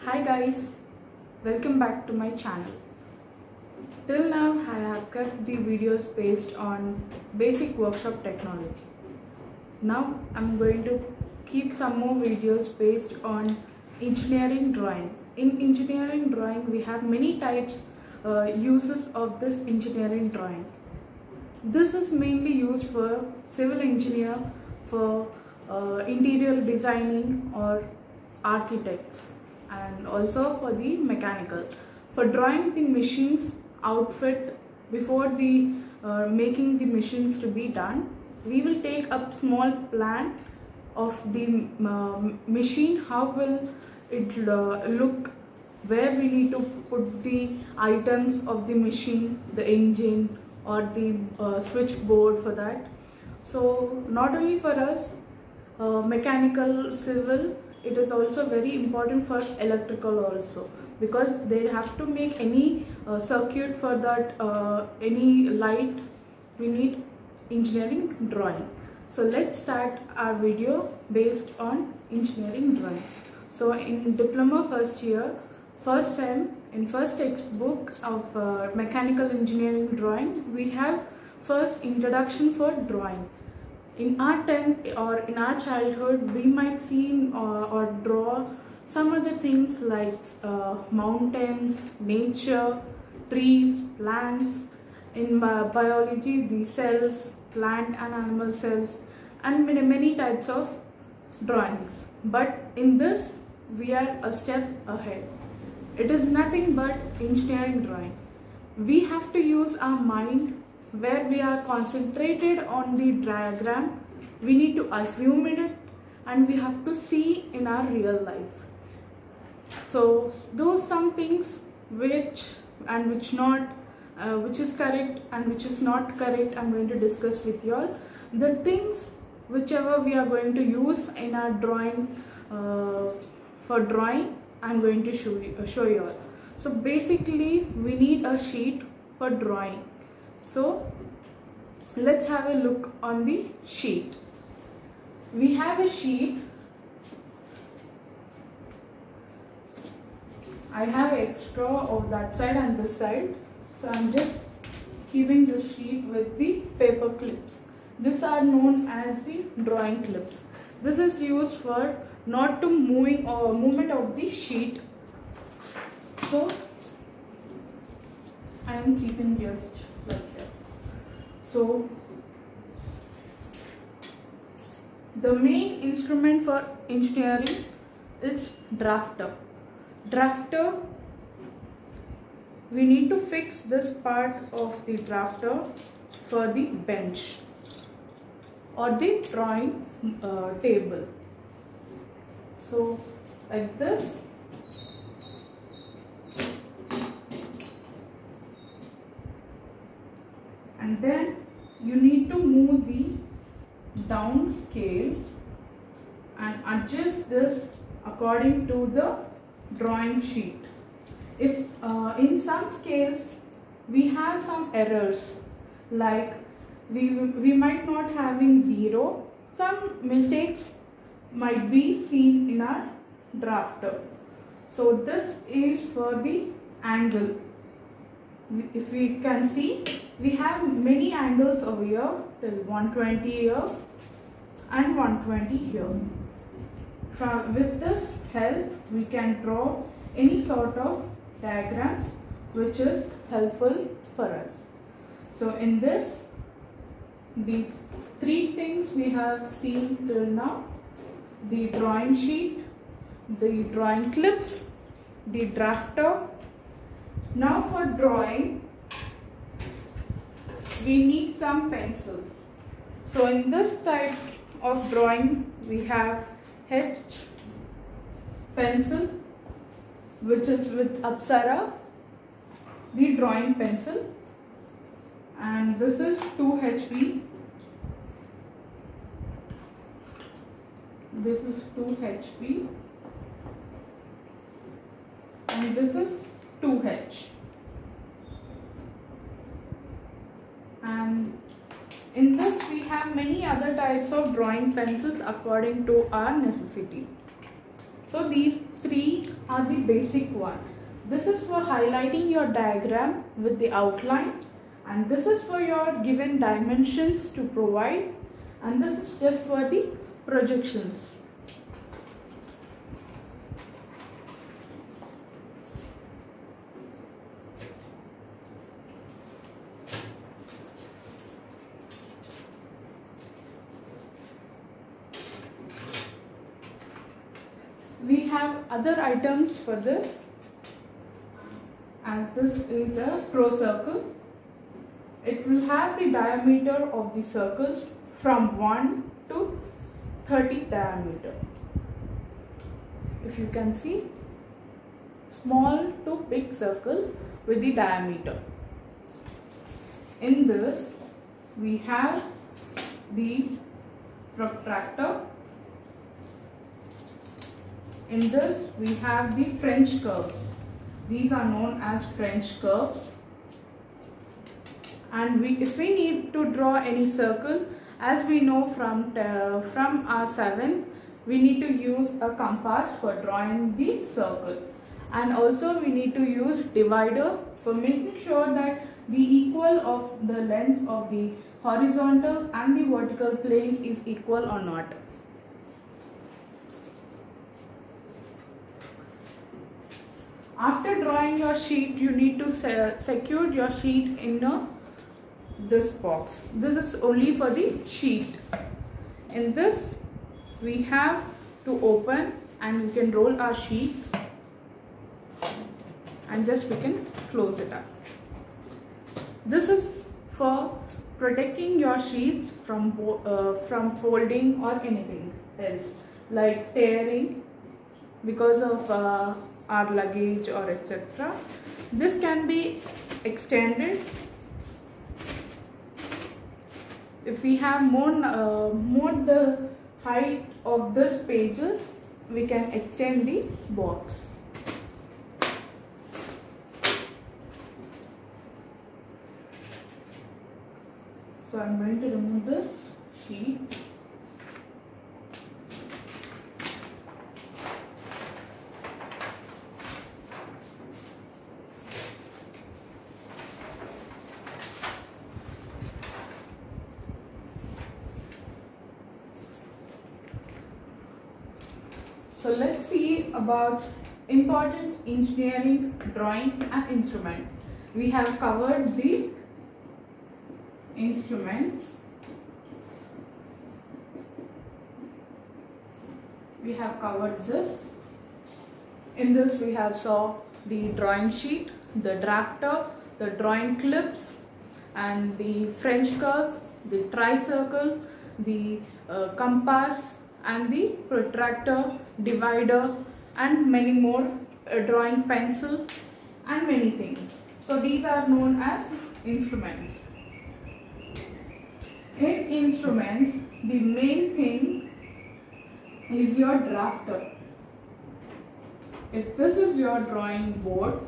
Hi guys, welcome back to my channel. Till now I have kept the videos based on basic workshop technology. Now I'm going to keep some more videos based on engineering drawing. In engineering drawing we have many types uses of this engineering drawing. This is mainly used for civil engineer, for interior designing or architects, and also for the mechanical, for drawing the machines outfit before the making the machines to be done. We will take a small plan of the machine, how will it look, where we need to put the items of the machine, the engine or the switchboard for that. So not only for us, mechanical, civil, it is also very important for electrical also, because they have to make any circuit for that, any light, we need engineering drawing. So let's start our video based on engineering drawing. So in diploma first year, first sem, in first textbook of mechanical engineering drawing, we have first introduction for drawing. In our 10th or in our childhood, we might see or draw some other things like mountains, nature, trees, plants. In biology, the cells, plant and animal cells, and many types of drawings. But in this, we are a step ahead. It is nothing but engineering drawing. We have to use our mind, where we are concentrated on the diagram, we need to assume it, and we have to see in our real life. So those some things which and which not, which is correct and which is not correct, I'm going to discuss with you all. The things whichever we are going to use in our drawing, for drawing, I'm going to show you all. So basically we need a sheet for drawing. So let's have a look on the sheet. We have a sheet. I have extra of that side and this side. So I'm just keeping the sheet with the paper clips. These are known as the drawing clips. This is used for not to movement of the sheet. So I am keeping just like that. So the main instrument for engineering is drafter. Drafter, we need to fix this part of the drafter for the bench or the drawing table. So like this. And then you need to move the down scale and adjust this according to the drawing sheet. If in some scales we have some errors, like we might not having 0, some mistakes might be seen in our drafter. So this is for the angle. If we can see, we have many angles over here, till 120 here and 120 here. With this help, we can draw any sort of diagrams which is helpful for us. So in this, the 3 things we have seen till now: the drawing sheet, the drawing clips, the drafter. Now for drawing, we need some pencils. So in this type of drawing, we have H pencil, which is with Apsara, the drawing pencil, and this is 2HB. This is 2HB, and this is 2H. And in this we have many other types of drawing pencils according to our necessity. So these three are the basic one. This is for highlighting your diagram with the outline, and this is for your given dimensions to provide, and this is just for the projections. We have other items for this, as this is a pro circle. It will have the diameter of the circles from 1 to 30 diameter. If you can see, small to big circles with the diameter. In this, we have the protractor. In this, we have the French curves. These are known as French curves. And if we need to draw any circle, as we know from our 7th, we need to use a compass for drawing the circle. And also we need to use divider for making sure that the equal of the lengths of the horizontal and the vertical plane is equal or not. After drawing your sheet, you need to secure your sheet in this box. This is only for the sheet. In this, we have to open, and we can roll our sheets, and just we can close it up. This is for protecting your sheets from folding or anything else, like tearing because of our luggage or etc. This can be extended. If we have more the height of this pages, we can extend the box. So I'm going to remove this sheet. So let's see about important engineering drawing and instrument. We have covered the instruments. We have covered this. In this we have saw the drawing sheet, the drafter, the drawing clips, and the French curves, the tricircle, the compass, and the protractor, divider, and many more, drawing pencil, and many things. So these are known as instruments. In instruments, the main thing is your drafter. If this is your drawing board,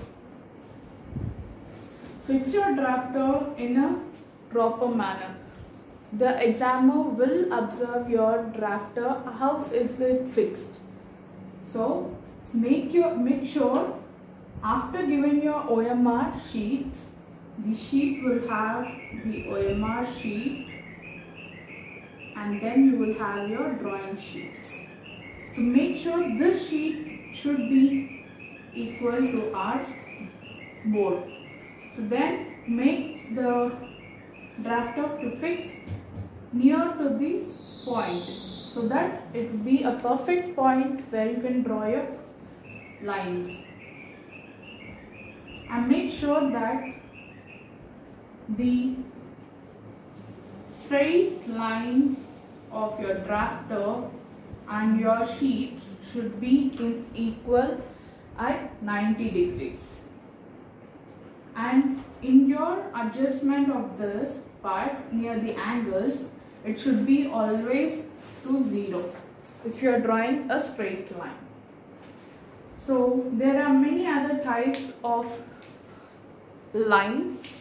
fix your drafter in a proper manner. The examiner will observe your drafter, how is it fixed. So make sure after giving your OMR sheets, the sheet will have the OMR sheet, and then you will have your drawing sheet. So make sure this sheet should be equal to our board. So then make the drafter to fix near to the point, so that it will be a perfect point where you can draw your lines. And make sure that the straight lines of your drafter and your sheet should be equal at 90 degrees. And in your adjustment of this part near the angles, it should be always to 0 if you are drawing a straight line. So there are many other types of lines.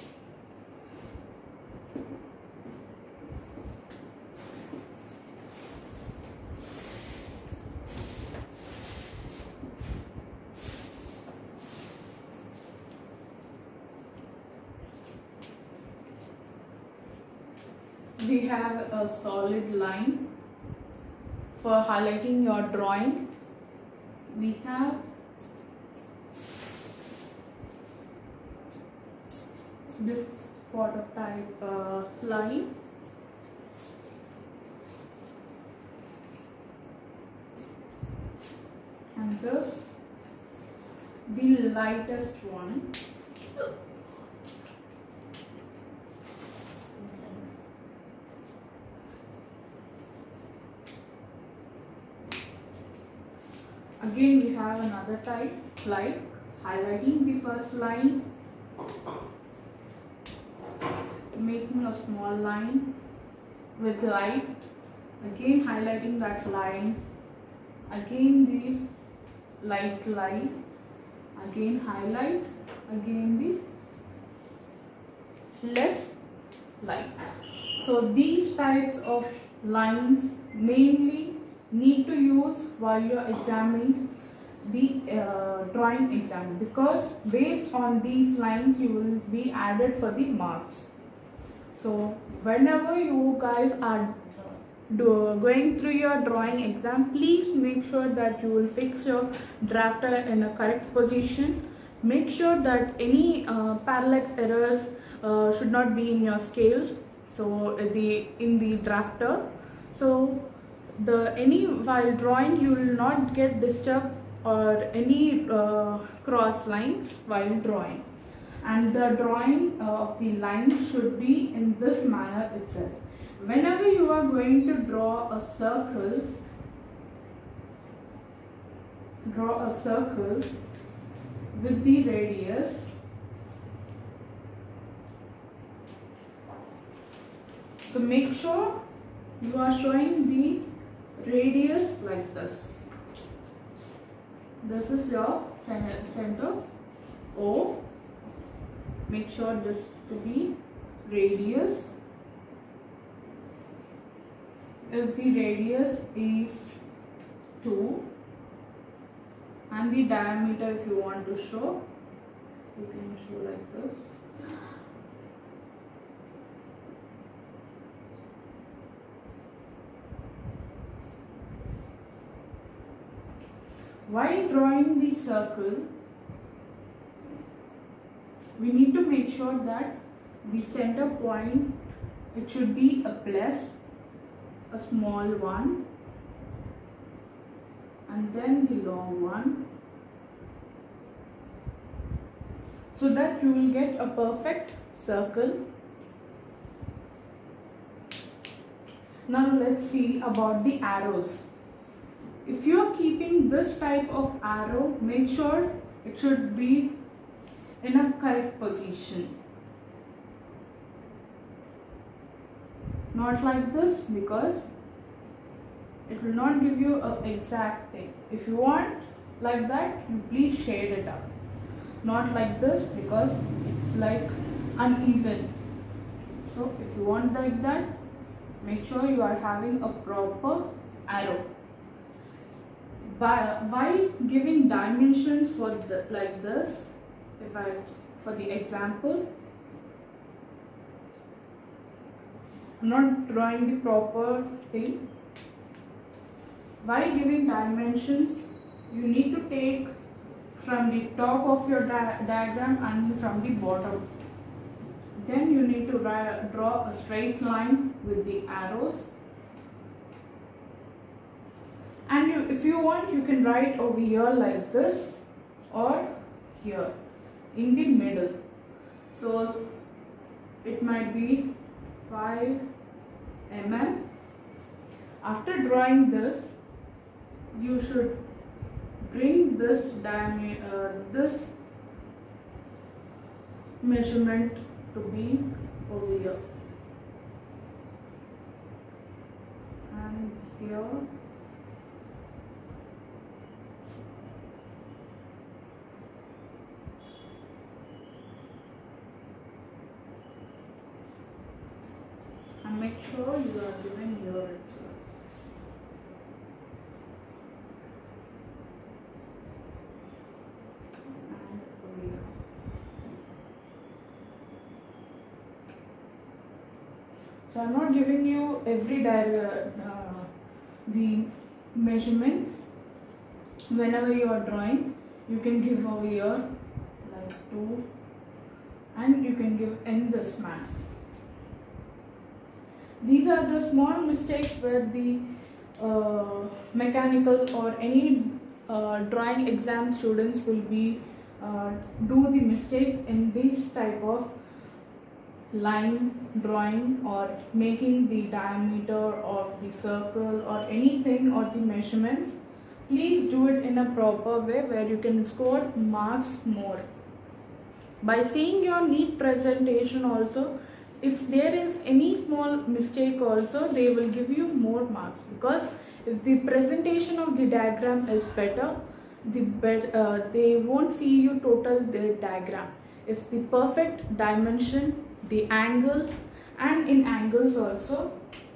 we have a solid line for highlighting your drawing. We have this border type line, and this the lightest one. Again we have another type like highlighting the first line, making a small line with light, again highlighting that line, again the light line, again highlight, again the less light. So these types of lines mainly need to use while you are examining the drawing exam, because based on these lines you will be added for the marks. So whenever you guys are going through your drawing exam, please make sure that you will fix your drafter in a correct position. Make sure that any parallax errors should not be in your scale, so in the drafter. So while drawing you will not get disturbed or any cross lines while drawing, and the drawing of the line should be in this manner itself. Whenever you are going to draw a circle with the radius, so make sure you are showing the radius like this. This is your center O. Make sure this to be radius. If the radius is 2 and the diameter, if you want to show, you can show like this. While drawing the circle, we need to make sure that the center point, it should be a plus, a small one, and then the long one, so that you will get a perfect circle. Now let's see about the arrows. If you are keeping this type of arrow, make sure it should be in a correct position. Not like this, because it will not give you an exact thing. If you want like that, you please shade it up. Not like this, because it's like uneven. So if you want like that, make sure you are having a proper arrow. While giving dimensions for like this, for the example, I'm not drawing the proper thing. While giving dimensions, you need to take from the top of your diagram and from the bottom. Then you need to draw a straight line with the arrows. And if you want, you can write over here like this, or here in the middle. So it might be 5 mm. After drawing this, you should bring this this measurement to be over here and here. And make sure you are giving here itself. And over here. So So I'm not giving you every the measurements. Whenever you are drawing, you can give over here like 2, and you can give in this manner. These are the small mistakes where the mechanical or any drawing exam students will be do the mistakes in this type of line drawing or making the diameter of the circle or anything or the measurements. Please do it in a proper way where you can score marks more. By seeing your neat presentation also, if there is any small mistake also, they will give you more marks, because if the presentation of the diagram is better, they won't see you total the diagram. If the perfect dimension, the angle, and in angles also,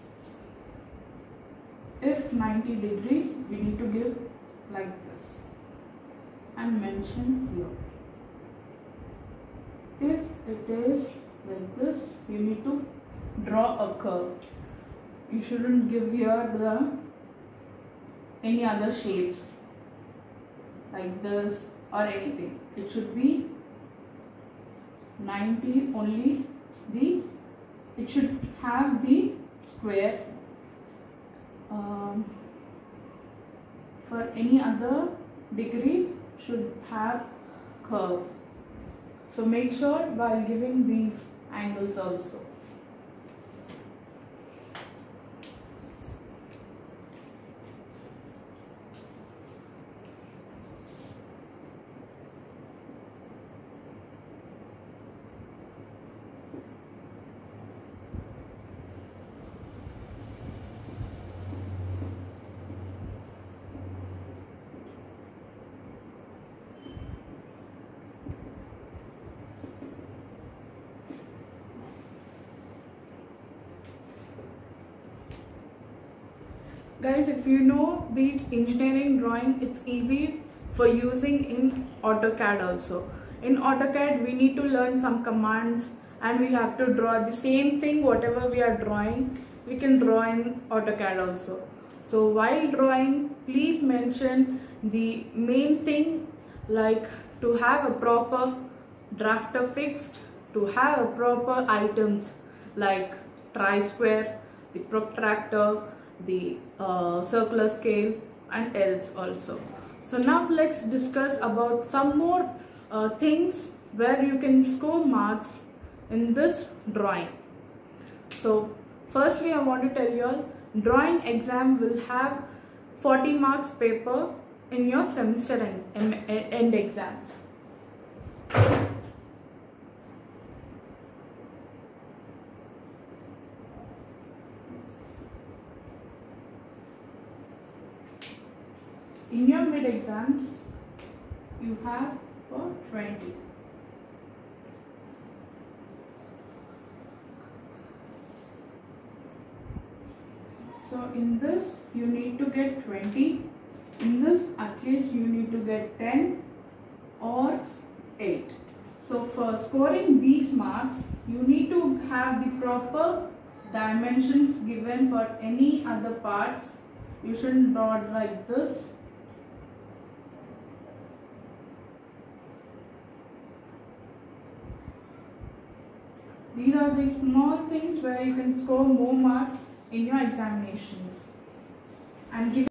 if 90 degrees, we need to give like this and mention here. If it is like this, you need to draw a curve. You shouldn't give here any other shapes like this or anything. It should be 90 only. It should have the square. For any other degrees should have curve. So make sure while giving these angles also. Guys, if you know the engineering drawing, it's easy for using in AutoCAD also. In AutoCAD, we need to learn some commands and we have to draw the same thing. Whatever we are drawing, we can draw in AutoCAD also. So while drawing, please mention the main thing, like to have a proper drafter fixed, to have a proper items like tri-square, the protractor, the circular scale, and else also. So now let's discuss about some more things where you can score marks in this drawing. So firstly, I want to tell you all, drawing exam will have 40 marks paper in your semester end exams. In your mid exams, you have for 20. So in this, you need to get 20. In this, at least you need to get 10 or 8. So for scoring these marks, you need to have the proper dimensions given for any other parts. You shouldn't draw like this. These are the small things where you can score more marks in your examinations. And